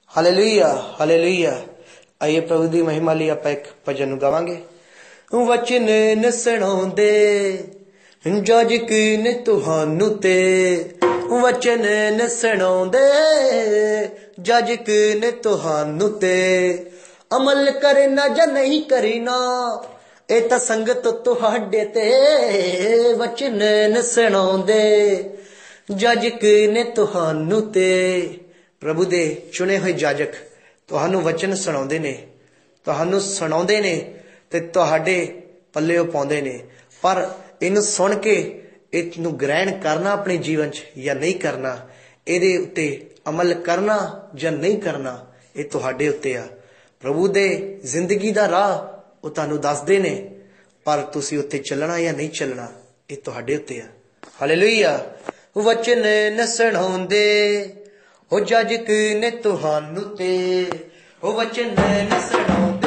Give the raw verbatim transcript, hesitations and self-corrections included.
Hallelujah hallelujah. आइए प्रभु की महिमा लिए आप एक भजन गावांगे। वचन न सुणाउंदे जज ने तुहानू ते, वचन न सुणाउंदे जज ने तुहानू ते, अमल करना या नहीं करना ए तां संगत तुहाडे ते, वचन न सुणाउंदे जज ने तुहानू ते। प्रभु दे चुने हुए जाजक तुहानू वचन सुणाउंदे ने, तुहानू सुणाउंदे ने ते तुहाडे पल्ले पाउंदे ने, पर इनू सुन के इनू ग्रहण करना अपने जीवन च या नहीं करना, इहदे उत्ते अमल करना या नहीं करना, ये तुहाडे उत्ते आ। प्रभु दे जिंदगी दा राह वो तुहानू दसदे ने, पर तुसी उत्ते चलना या नहीं चलना ये तुहाडे उत्ते आ। हालेलुया। वचन न सुणाउंदे ओ जज ने तुहानू ते, ओ वचन न सुणाउंदे